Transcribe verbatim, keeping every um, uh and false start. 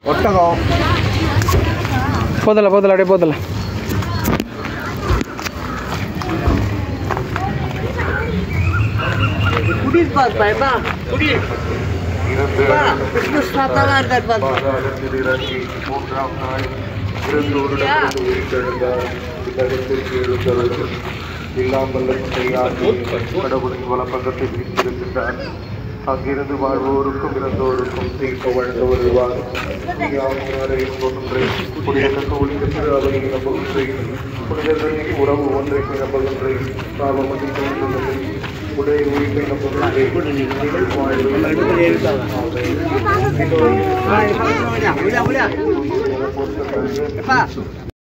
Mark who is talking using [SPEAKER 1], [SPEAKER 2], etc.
[SPEAKER 1] ஒட்டகம்
[SPEAKER 2] போதல போதல அப்படியே போதல
[SPEAKER 3] குடில் பாப்பா குடில் கிறிஸ்மஸ் தாத்தாலாம் இருக்காரு பாப்பா
[SPEAKER 4] மூன்றாம் நாள் இரண்டோடு இல்லாமல் கடவுளின் வலப்பக்கத்தை பிரித்திருக்கின்றார். அங்கிருந்து வாழ்வோருக்கும் இறந்தோருக்கும் தீர்ப்பு வழங்க வருவார். புனிதர்களின் உறவு ஒன்றை நம்புகின்ற பாவமதி உடைய உயிரை நம்புகின்ற